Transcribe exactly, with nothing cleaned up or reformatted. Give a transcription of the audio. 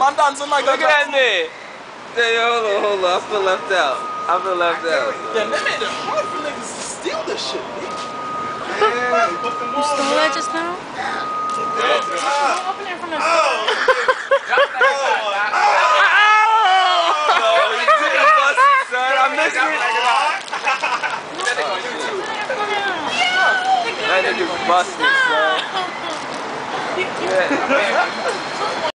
man dancing like Look at that nigga. Hey, hold on, hold on. I feel left out. I feel left out. Yeah, they made it hard for niggas to steal this shit, B. Yeah, you stole that just now? Open it from the store. No, he didn't bust it, son. I missed it. That nigga's busted, son. Yeah.